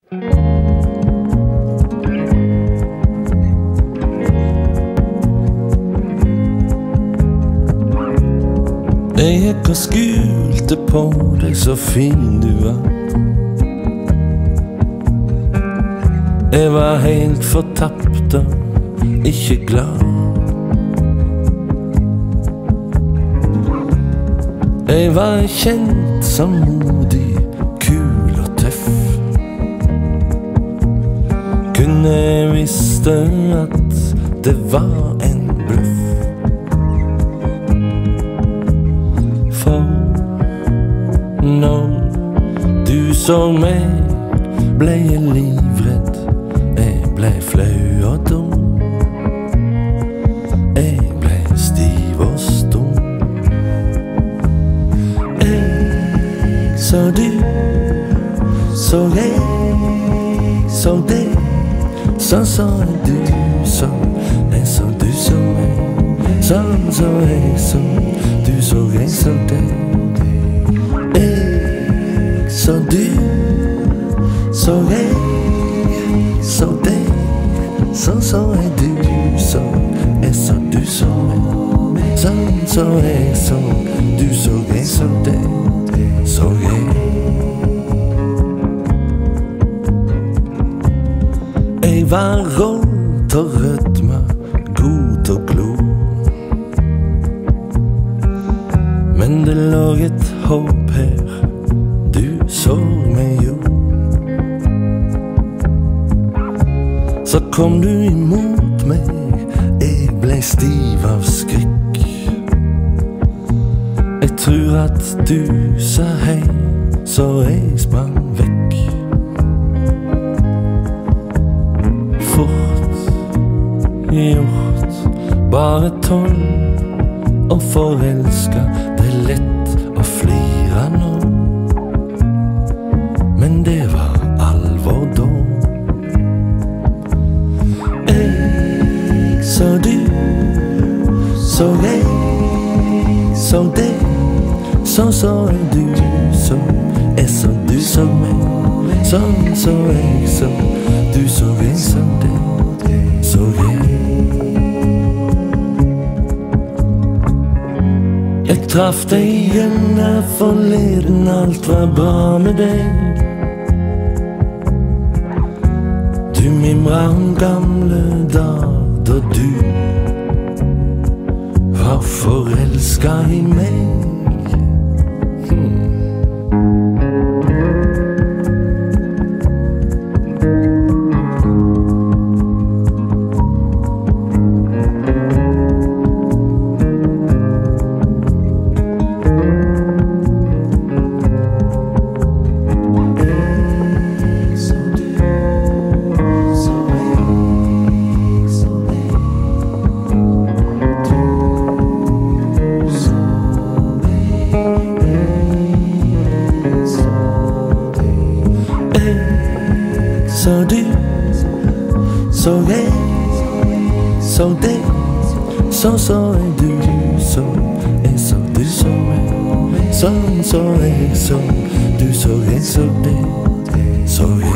Jeg gikk og skulte på deg, så fin du var. Jeg var helt fortapt og ikke glad. Jeg var kjent som modig, kul og tøff. Kunne jeg visste at det var en bluff. For når du så meg, ble jeg livredd. Jeg ble flau og dum. Jeg ble stiv og stum. Jeg så du, så jeg så deg. Sånn så du så, jeg så du så meg. Sånn så jeg så, du så jeg så deg. Jeg så du, så jeg så deg. Sånn så du så, jeg så du så meg. Sånn så jeg så, du så jeg så deg. Så jeg var råd og rødma, god og glo. Men det lå et håp her, du så meg jo. Så kom du imot meg, jeg ble stiv av skrekk. Jeg tror at du sa hei, så jeg sprang vekk. Gjort, bare 12 og forelska. Det er lett å flire nå, men det var alvor da. Jeg så du, så jeg så deg. Sånn så du så, jeg så du så meg. Sånn så jeg så, du så jeg så deg. Så jeg traff deg igjen her forleden, alt var bra med deg. Du mimret om gamle dager da du var forelsket i meg. Så du, så jeg så deg. Sånn så du så, jeg så du så meg. Sånn så jeg så, du så jeg så deg. Så jeg